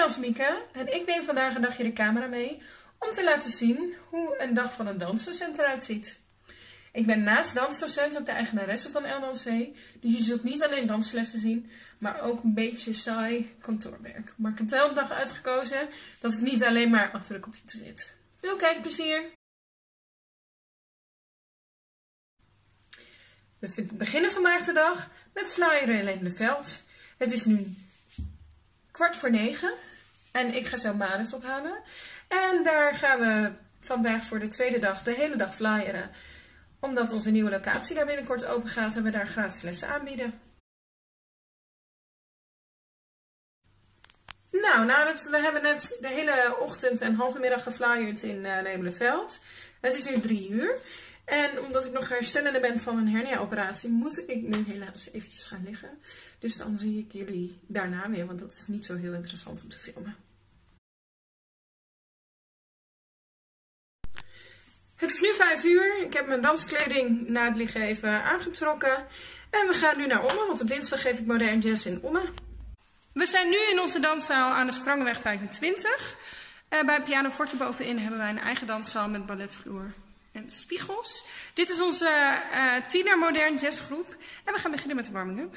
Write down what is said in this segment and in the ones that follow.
is Mieke en ik neem vandaag een dagje de camera mee om te laten zien hoe een dag van een dansdocent eruit ziet. Ik ben naast dansdocent ook de eigenaresse van LDC, dus je zult niet alleen danslessen zien, maar ook een beetje saai kantoorwerk. Maar ik heb wel een dag uitgekozen dat ik niet alleen maar achter de computer zit. Veel kijkplezier! We beginnen vandaag de dag met flyeren in Leemleveld. Het is nu 8:45 en ik ga zo Marit ophalen. En daar gaan we vandaag voor de tweede dag de hele dag flyeren. Omdat onze nieuwe locatie daar binnenkort open gaat en we daar gratis lessen aanbieden. Nou, we hebben net de hele ochtend en halve middag geflyerd in Leemleveld. Het is nu 3 uur. En omdat ik nog herstellende ben van een hernia-operatie, moet ik nu helaas eventjes gaan liggen. Dus dan zie ik jullie daarna weer, want dat is niet zo heel interessant om te filmen. Het is nu 5 uur. Ik heb mijn danskleding na het liggen even aangetrokken. En we gaan nu naar Ommen, want op dinsdag geef ik modern jazz in Ommen. We zijn nu in onze danszaal aan de Strangeweg 25. Bij Piano Forte bovenin hebben wij een eigen danszaal met balletvloer en spiegels. Dit is onze tiener modern jazzgroep. En we gaan beginnen met de warming-up.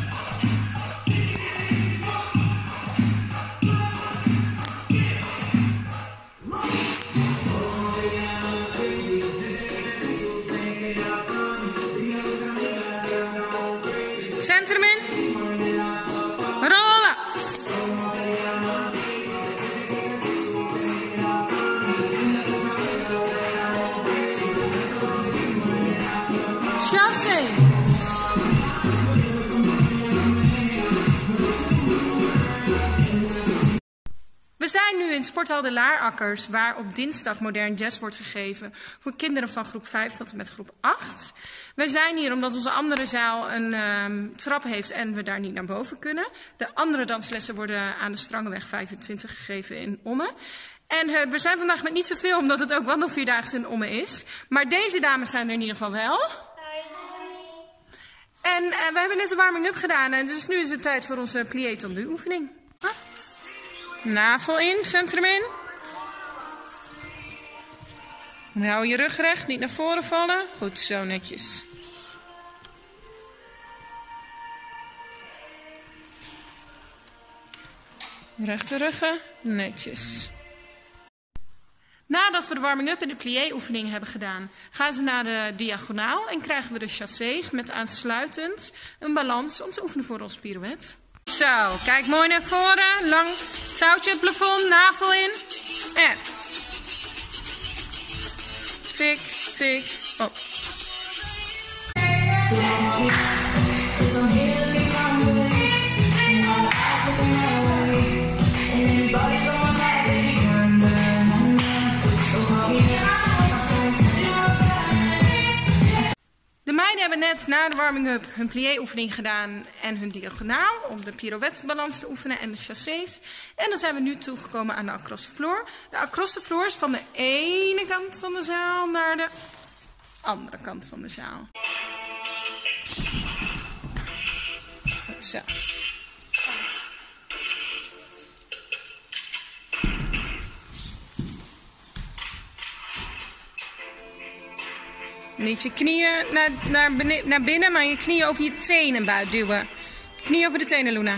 Centrum in. Rollen. Chassé. We zijn nu in Sporthal de Laarakkers, waar op dinsdag modern jazz wordt gegeven voor kinderen van groep 5 tot en met groep 8. We zijn hier omdat onze andere zaal een trap heeft en we daar niet naar boven kunnen. De andere danslessen worden aan de Strangeweg 25 gegeven in Ommen. En we zijn vandaag met niet zoveel, omdat het ook wandelvierdaagse in Ommen is. Maar deze dames zijn er in ieder geval wel. En we hebben net de warming-up gedaan, en dus nu is het tijd voor onze plié tendu oefening. Navel in, centrum in. Hou je rug recht, niet naar voren vallen. Goed, zo netjes. Rechte ruggen, netjes. Nadat we de warming-up en de plié-oefening hebben gedaan, gaan ze naar de diagonaal en krijgen we de chassés met aansluitend een balans om te oefenen voor ons pirouette. Zo, kijk mooi naar voren, lang touwtje het plafond, navel in en tik, tik, op. De meiden hebben net na de warming-up hun plié-oefening gedaan en hun diagonaal om de pirouette-balans te oefenen en de chassés. En dan zijn we nu toegekomen aan de across the floor. De across the floor is van de ene kant van de zaal naar de andere kant van de zaal. Zo. Niet je knieën naar binnen, maar je knieën over je tenen duwen. Knieën over de tenen, Luna.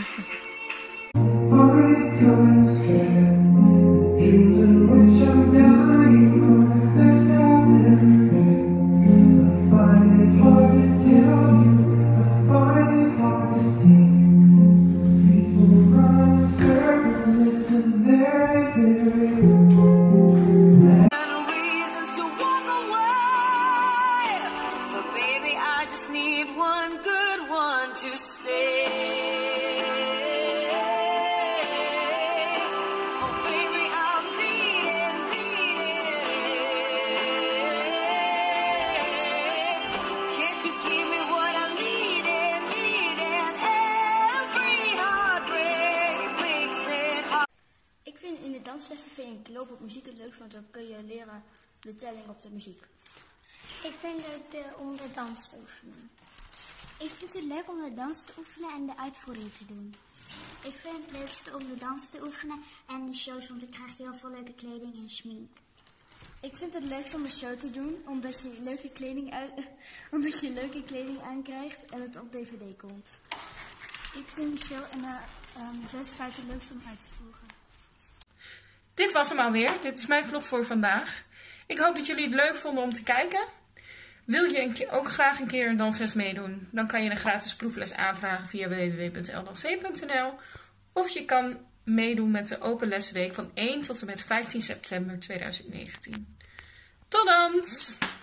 danslessen vind ik lopen op muziek het leukst, want dan kun je leren de telling op de muziek. Ik vind het leuk om de dans te oefenen. Ik vind het leuk om de dans te oefenen en de uitvoering te doen. Ik vind het leukste om de dans te oefenen en de shows, want dan krijg je heel veel leuke kleding en schmink. Ik vind het leukst om een show te doen, omdat je leuke kleding aankrijgt en het op DVD komt. Ik vind de show en de wedstrijd het leukst om uit te voeren. Dit was hem alweer. Dit is mijn vlog voor vandaag. Ik hoop dat jullie het leuk vonden om te kijken. Wil je ook graag een keer een dansles meedoen? Dan kan je een gratis proefles aanvragen via www.ldc.nl. Of je kan meedoen met de open lesweek van 1 tot en met 15 september 2019. Tot dan!